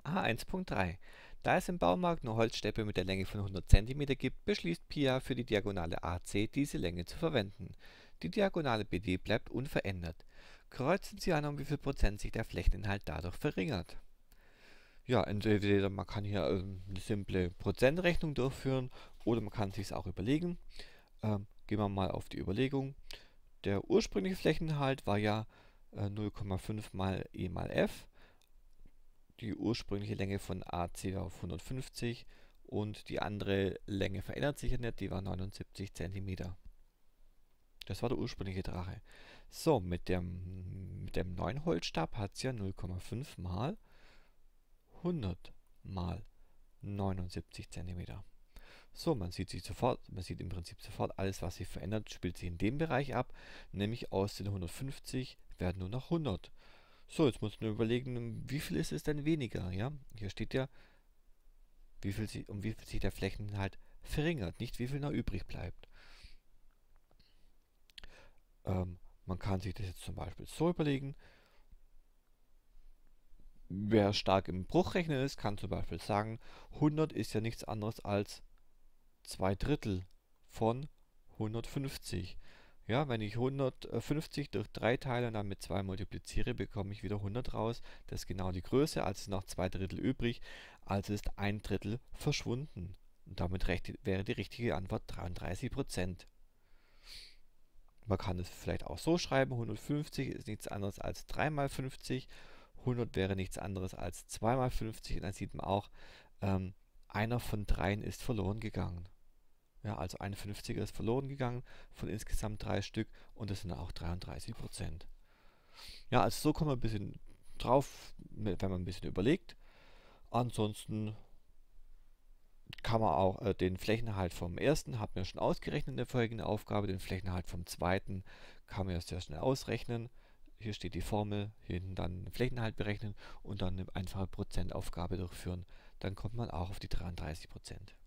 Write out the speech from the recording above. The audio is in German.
A1.3. Da es im Baumarkt nur Holzstäbe mit der Länge von 100 cm gibt, beschließt Pia für die Diagonale AC diese Länge zu verwenden. Die Diagonale BD bleibt unverändert. Kreuzen Sie an, um wie viel Prozent sich der Flächeninhalt dadurch verringert. Ja, entweder man kann hier eine simple Prozentrechnung durchführen oder man kann sich es auch überlegen. Gehen wir mal auf die Überlegung. Der ursprüngliche Flächeninhalt war ja 0,5 mal E mal F. Die ursprüngliche Länge von AC war auf 150 und die andere Länge verändert sich ja nicht, die war 79 cm. Das war der ursprüngliche Drache. So, mit dem neuen Holzstab hat es ja 0,5 mal 100 mal 79 cm. So, man sieht im Prinzip sofort, alles was sich verändert, spielt sich in dem Bereich ab, nämlich aus den 150 werden nur noch 100. So, jetzt muss man überlegen, wie viel ist es denn weniger, ja? Hier steht ja, um wie viel sich der Flächeninhalt verringert, nicht wie viel noch übrig bleibt. Man kann sich das jetzt zum Beispiel so überlegen. Wer stark im Bruchrechnen ist, kann zum Beispiel sagen, 100 ist ja nichts anderes als 2 Drittel von 150. Ja, wenn ich 150 durch 3 teile und dann mit 2 multipliziere, bekomme ich wieder 100 raus. Das ist genau die Größe, also sind noch 2 Drittel übrig, also ist ein Drittel verschwunden. Und damit wäre die richtige Antwort 33%. Man kann es vielleicht auch so schreiben, 150 ist nichts anderes als 3 mal 50, 100 wäre nichts anderes als 2 mal 50 und dann sieht man auch, einer von dreien ist verloren gegangen. Ja, also ein 50er ist verloren gegangen von insgesamt 3 Stück und das sind auch 33%. Ja, also so kommt man ein bisschen drauf, wenn man ein bisschen überlegt. Ansonsten kann man auch den Flächeninhalt vom ersten, hat man ja schon ausgerechnet in der vorigen Aufgabe, den Flächeninhalt vom zweiten kann man ja sehr schnell ausrechnen. Hier steht die Formel, hier hinten dann den Flächeninhalt berechnen und dann eine einfache Prozentaufgabe durchführen. Dann kommt man auch auf die 33%.